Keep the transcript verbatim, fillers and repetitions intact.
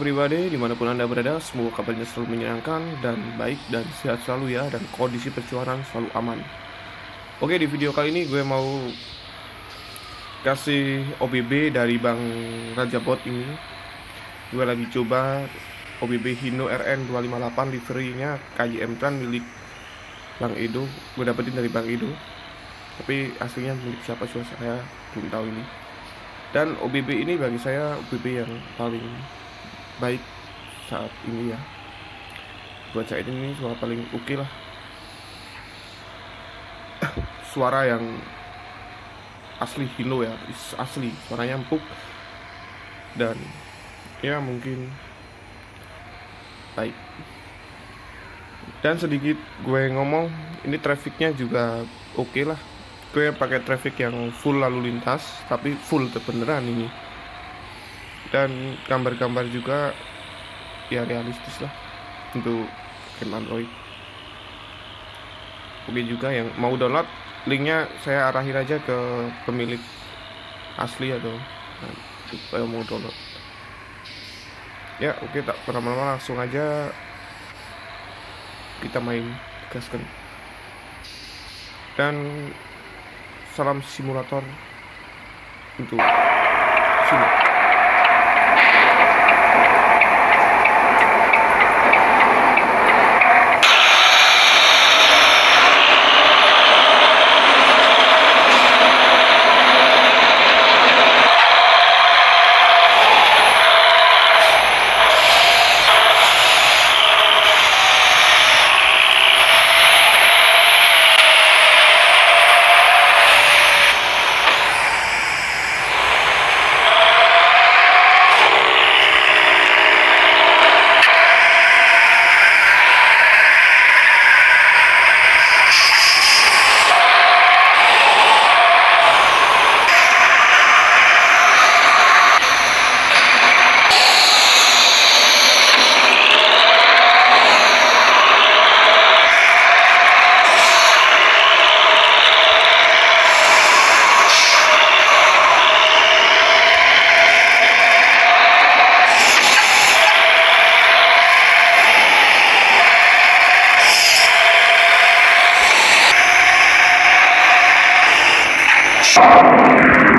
everybody, dimanapun Anda berada, semoga kabarnya selalu menyenangkan dan baik dan sehat selalu ya, dan kondisi perjuangan selalu aman. Oke, di video kali ini gue mau kasih O B B dari Bang Raja Bot ini. Gue lagi coba O B B Hino R N dua lima delapan liverynya K Y M Tran milik Bang Edo. Gue dapetin dari Bang Edo, tapi aslinya milik siapa sih saya belum tahu ini. Dan O B B ini bagi saya O B B yang paling baik saat ini ya. Buat saya ini suara paling oke okay lah. Suara yang asli Hino ya, asli, suaranya empuk dan ya mungkin baik. Dan sedikit gue ngomong, ini trafficnya juga oke okay lah. Gue pakai traffic yang full lalu lintas, tapi full beneran ini. Dan gambar-gambar juga ya realistis lah untuk game Android. Oke juga, yang mau download linknya saya arahin aja ke pemilik asli atau nah, mau download. Ya oke, tak berlama-lama langsung aja kita main, gaskan. Dan salam simulator untuk sini. Stop.